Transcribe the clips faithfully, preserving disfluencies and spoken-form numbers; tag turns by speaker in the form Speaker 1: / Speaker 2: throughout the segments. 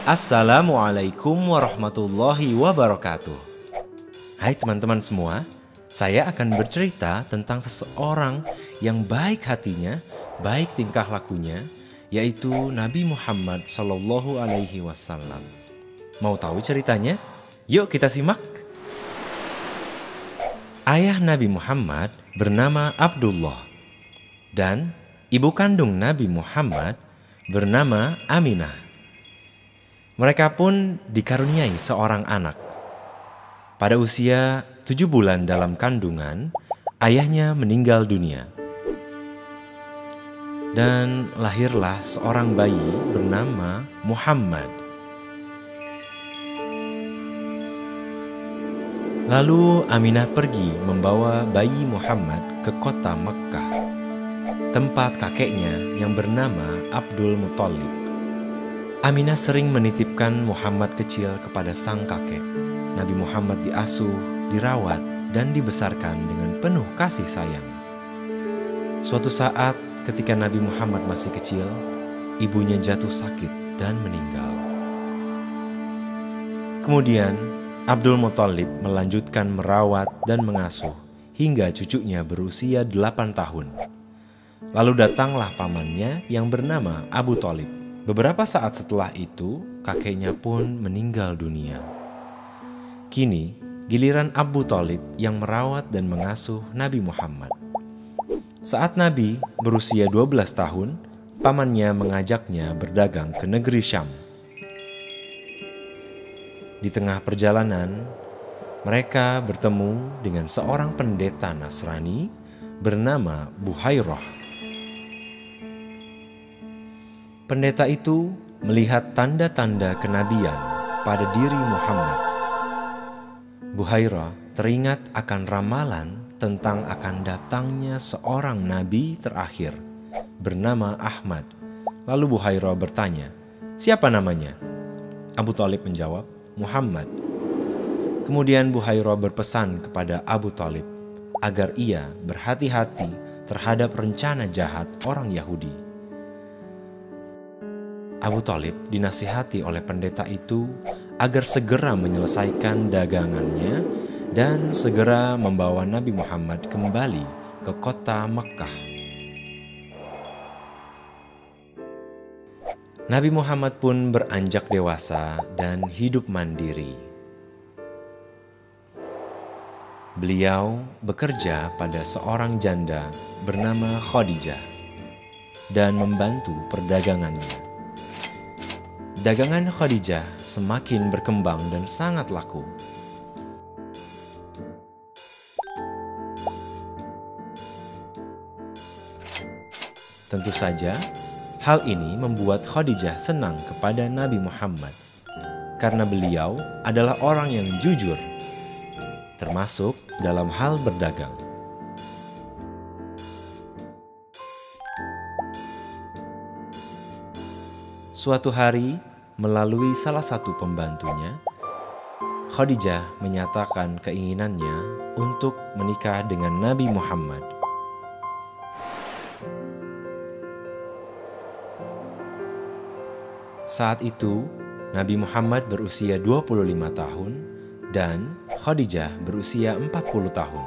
Speaker 1: Assalamualaikum warahmatullahi wabarakatuh. Hai teman-teman semua, saya akan bercerita tentang seseorang yang baik hatinya, baik tingkah lakunya, yaitu Nabi Muhammad Shallallahu Alaihi Wasallam. Mau tahu ceritanya? Yuk kita simak. Ayah Nabi Muhammad bernama Abdullah dan ibu kandung Nabi Muhammad bernama Aminah. Mereka pun dikaruniai seorang anak. Pada usia tujuh bulan dalam kandungan, ayahnya meninggal dunia. Dan lahirlah seorang bayi bernama Muhammad. Lalu Aminah pergi membawa bayi Muhammad ke kota Mekkah, tempat kakeknya yang bernama Abdul Muthalib. Aminah sering menitipkan Muhammad kecil kepada sang kakek. Nabi Muhammad diasuh, dirawat, dan dibesarkan dengan penuh kasih sayang. Suatu saat ketika Nabi Muhammad masih kecil, ibunya jatuh sakit dan meninggal. Kemudian Abdul Muthalib melanjutkan merawat dan mengasuh hingga cucunya berusia delapan tahun. Lalu datanglah pamannya yang bernama Abu Thalib. Beberapa saat setelah itu, kakeknya pun meninggal dunia. Kini, giliran Abu Thalib yang merawat dan mengasuh Nabi Muhammad. Saat Nabi berusia dua belas tahun, pamannya mengajaknya berdagang ke negeri Syam. Di tengah perjalanan, mereka bertemu dengan seorang pendeta Nasrani bernama Buhairah. Pendeta itu melihat tanda-tanda kenabian pada diri Muhammad. Buhairah teringat akan ramalan tentang akan datangnya seorang nabi terakhir bernama Ahmad. Lalu Buhairah bertanya, "Siapa namanya?" Abu Thalib menjawab, "Muhammad." Kemudian Buhairah berpesan kepada Abu Thalib agar ia berhati-hati terhadap rencana jahat orang Yahudi. Abu Thalib dinasihati oleh pendeta itu agar segera menyelesaikan dagangannya dan segera membawa Nabi Muhammad kembali ke kota Mekkah. Nabi Muhammad pun beranjak dewasa dan hidup mandiri. Beliau bekerja pada seorang janda bernama Khadijah dan membantu perdagangannya. Dagangan Khadijah semakin berkembang dan sangat laku. Tentu saja, hal ini membuat Khadijah senang kepada Nabi Muhammad karena beliau adalah orang yang jujur, termasuk dalam hal berdagang. Suatu hari, melalui salah satu pembantunya, Khadijah menyatakan keinginannya untuk menikah dengan Nabi Muhammad. Saat itu, Nabi Muhammad berusia dua puluh lima tahun dan Khadijah berusia empat puluh tahun.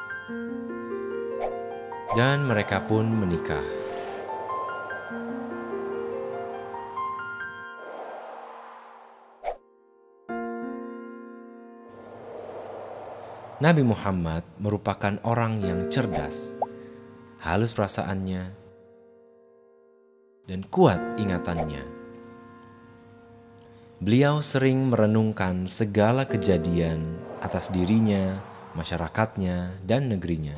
Speaker 1: Dan mereka pun menikah. Nabi Muhammad merupakan orang yang cerdas, halus perasaannya, dan kuat ingatannya. Beliau sering merenungkan segala kejadian atas dirinya, masyarakatnya, dan negerinya.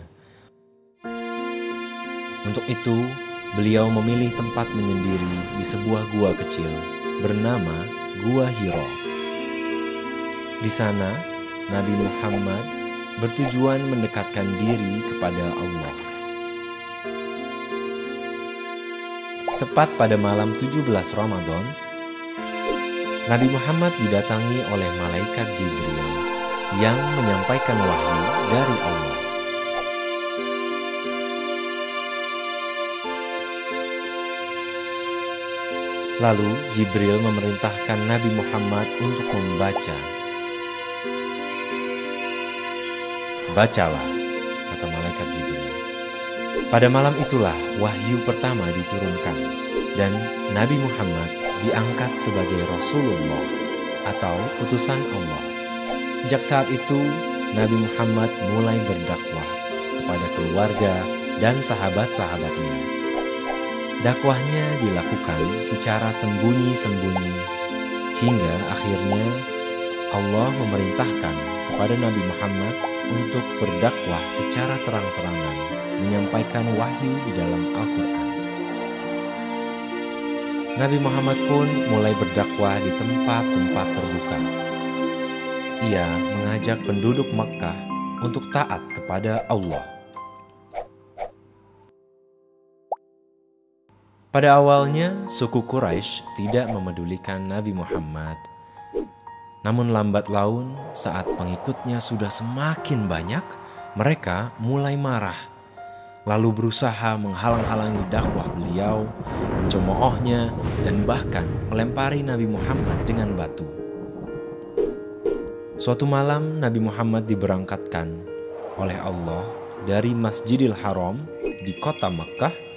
Speaker 1: Untuk itu, beliau memilih tempat menyendiri di sebuah gua kecil bernama Gua Hiro. Di sana, Nabi Muhammad bertujuan mendekatkan diri kepada Allah. Tepat pada malam tujuh belas Ramadan, Nabi Muhammad didatangi oleh malaikat Jibril yang menyampaikan wahyu dari Allah. Lalu Jibril memerintahkan Nabi Muhammad untuk membaca. "Bacalah," kata malaikat Jibril. Pada malam itulah wahyu pertama diturunkan dan Nabi Muhammad diangkat sebagai Rasulullah atau utusan Allah. Sejak saat itu Nabi Muhammad mulai berdakwah kepada keluarga dan sahabat-sahabatnya. Dakwahnya dilakukan secara sembunyi-sembunyi hingga akhirnya Allah memerintahkan kepada Nabi Muhammad untuk berdakwah secara terang-terangan, menyampaikan wahyu di dalam Al-Quran. Nabi Muhammad pun mulai berdakwah di tempat-tempat terbuka. Ia mengajak penduduk Makkah untuk taat kepada Allah. Pada awalnya, suku Quraisy tidak memedulikan Nabi Muhammad. Namun lambat laun, saat pengikutnya sudah semakin banyak, mereka mulai marah, lalu berusaha menghalang-halangi dakwah beliau, mencemoohnya, dan bahkan melempari Nabi Muhammad dengan batu. Suatu malam, Nabi Muhammad diberangkatkan oleh Allah dari Masjidil Haram di kota Makkah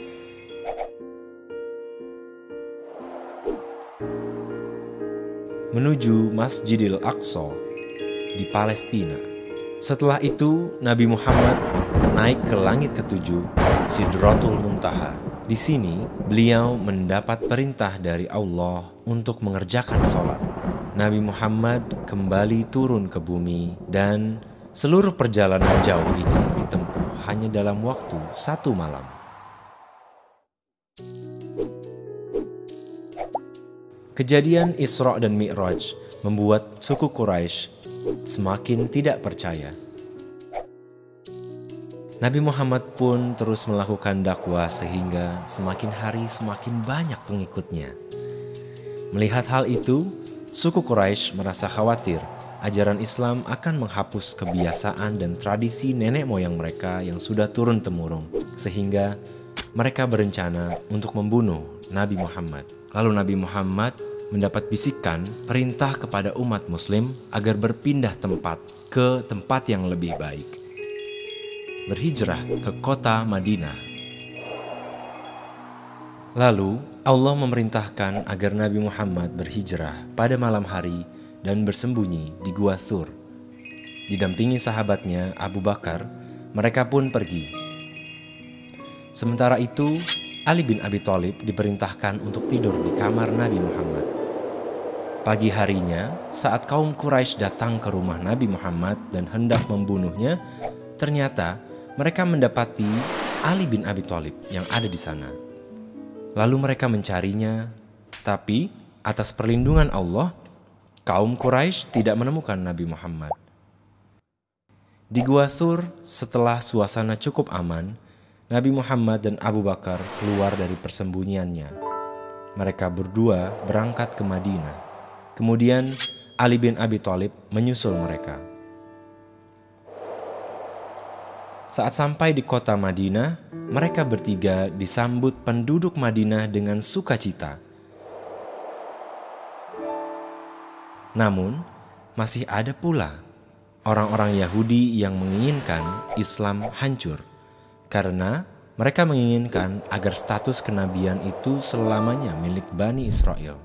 Speaker 1: menuju Masjidil Aqsa di Palestina. Setelah itu, Nabi Muhammad naik ke langit ketujuh, Sidratul Muntaha. Di sini, beliau mendapat perintah dari Allah untuk mengerjakan sholat. Nabi Muhammad kembali turun ke bumi dan seluruh perjalanan jauh ini ditempuh hanya dalam waktu satu malam. Kejadian Isra dan Mi'raj membuat suku Quraisy semakin tidak percaya. Nabi Muhammad pun terus melakukan dakwah sehingga semakin hari semakin banyak pengikutnya. Melihat hal itu, suku Quraisy merasa khawatir ajaran Islam akan menghapus kebiasaan dan tradisi nenek moyang mereka yang sudah turun-temurun, sehingga mereka berencana untuk membunuh Nabi Muhammad. Lalu Nabi Muhammad mendapat bisikan perintah kepada umat muslim agar berpindah tempat ke tempat yang lebih baik. Berhijrah ke kota Madinah. Lalu Allah memerintahkan agar Nabi Muhammad berhijrah pada malam hari dan bersembunyi di Gua Thur. Didampingi sahabatnya Abu Bakar, mereka pun pergi. Sementara itu, Ali bin Abi Thalib diperintahkan untuk tidur di kamar Nabi Muhammad. Pagi harinya, saat kaum Quraisy datang ke rumah Nabi Muhammad dan hendak membunuhnya, ternyata mereka mendapati Ali bin Abi Thalib yang ada di sana. Lalu mereka mencarinya, tapi atas perlindungan Allah, kaum Quraisy tidak menemukan Nabi Muhammad. Di Gua Thur, setelah suasana cukup aman, Nabi Muhammad dan Abu Bakar keluar dari persembunyiannya. Mereka berdua berangkat ke Madinah. Kemudian Ali bin Abi Thalib menyusul mereka. Saat sampai di kota Madinah, mereka bertiga disambut penduduk Madinah dengan sukacita. Namun, masih ada pula orang-orang Yahudi yang menginginkan Islam hancur, karena mereka menginginkan agar status kenabian itu selamanya milik Bani Israel.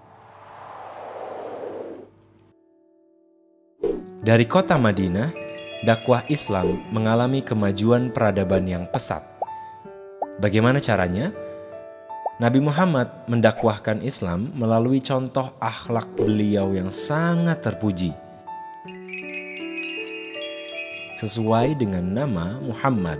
Speaker 1: Dari kota Madinah, dakwah Islam mengalami kemajuan peradaban yang pesat. Bagaimana caranya? Nabi Muhammad mendakwahkan Islam melalui contoh akhlak beliau yang sangat terpuji. Sesuai dengan nama Muhammad.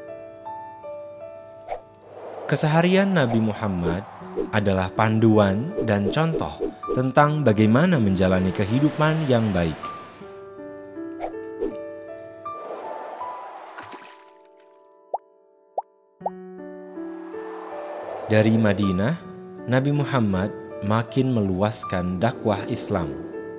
Speaker 1: Keseharian Nabi Muhammad adalah panduan dan contoh tentang bagaimana menjalani kehidupan yang baik. Dari Madinah, Nabi Muhammad makin meluaskan dakwah Islam.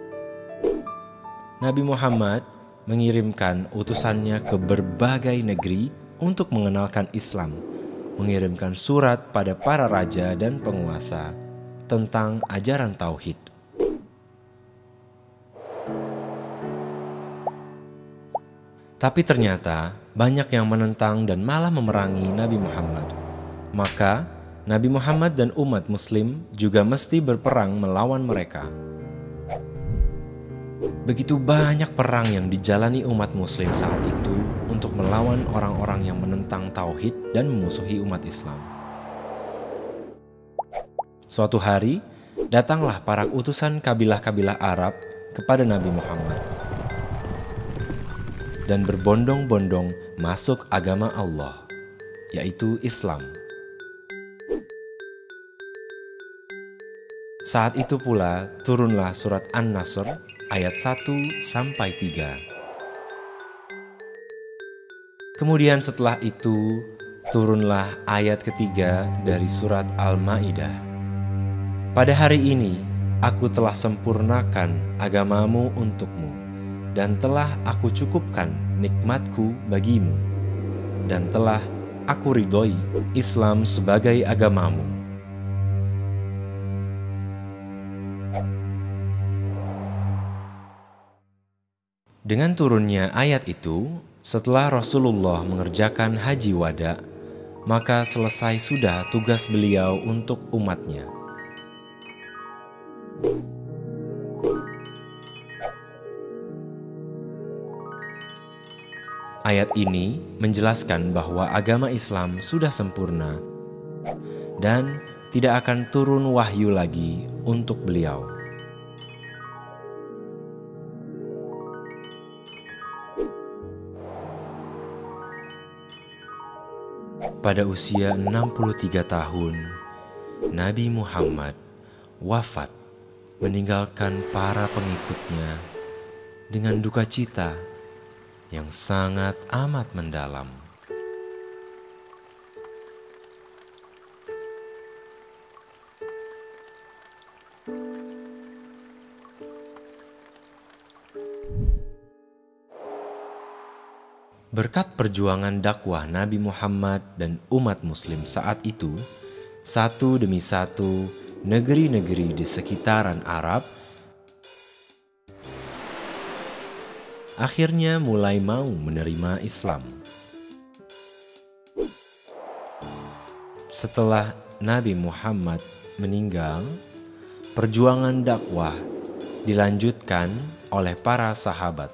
Speaker 1: Nabi Muhammad mengirimkan utusannya ke berbagai negeri untuk mengenalkan Islam, mengirimkan surat pada para raja dan penguasa, tentang ajaran tauhid. Tapi ternyata banyak yang menentang dan malah memerangi Nabi Muhammad. Maka Nabi Muhammad dan umat muslim juga mesti berperang melawan mereka. Begitu banyak perang yang dijalani umat muslim saat itu untuk melawan orang-orang yang menentang tauhid dan memusuhi umat Islam. Suatu hari, datanglah para utusan kabilah-kabilah Arab kepada Nabi Muhammad dan berbondong-bondong masuk agama Allah, yaitu Islam. Saat itu pula turunlah surat An-Nasr ayat satu sampai tiga. Kemudian setelah itu turunlah ayat ketiga dari surat Al-Maidah. Pada hari ini aku telah sempurnakan agamamu untukmu, dan telah aku cukupkan nikmatku bagimu, dan telah aku ridhoi Islam sebagai agamamu. Dengan turunnya ayat itu, setelah Rasulullah mengerjakan haji wada, maka selesai sudah tugas beliau untuk umatnya. Ayat ini menjelaskan bahwa agama Islam sudah sempurna dan tidak akan turun wahyu lagi untuk beliau. Pada usia enam puluh tiga tahun, Nabi Muhammad wafat meninggalkan para pengikutnya dengan duka cita yang sangat amat mendalam. Berkat perjuangan dakwah Nabi Muhammad dan umat muslim saat itu, satu demi satu negeri-negeri di sekitaran Arab akhirnya mulai mau menerima Islam. Setelah Nabi Muhammad meninggal, perjuangan dakwah dilanjutkan oleh para sahabat.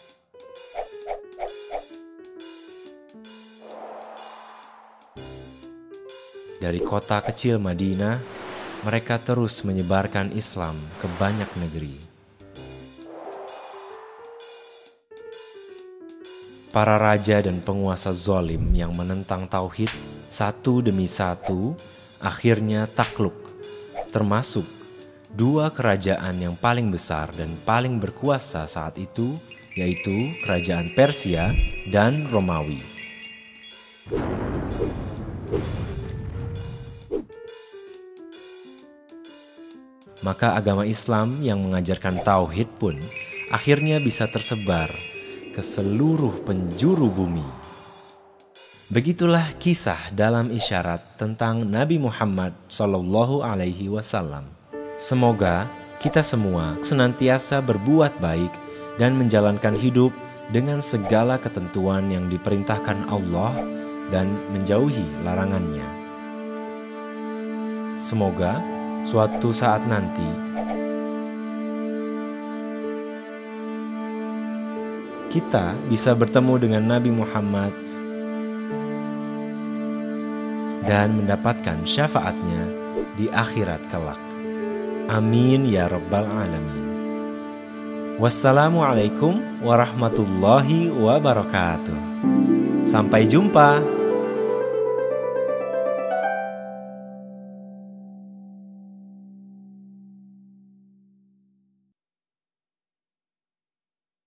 Speaker 1: Dari kota kecil Madinah, mereka terus menyebarkan Islam ke banyak negeri. Para raja dan penguasa zalim yang menentang tauhid satu demi satu akhirnya takluk, termasuk dua kerajaan yang paling besar dan paling berkuasa saat itu, yaitu kerajaan Persia dan Romawi. Maka agama Islam yang mengajarkan tauhid pun akhirnya bisa tersebar ke seluruh penjuru bumi. Begitulah kisah dalam isyarat tentang Nabi Muhammad shallallahu alaihi wasallam. Semoga kita semua senantiasa berbuat baik dan menjalankan hidup dengan segala ketentuan yang diperintahkan Allah dan menjauhi larangannya. Semoga suatu saat nanti kita bisa bertemu dengan Nabi Muhammad dan mendapatkan syafaatnya di akhirat kelak. Amin ya rabbal alamin. Wassalamualaikum warahmatullahi wabarakatuh. Sampai jumpa.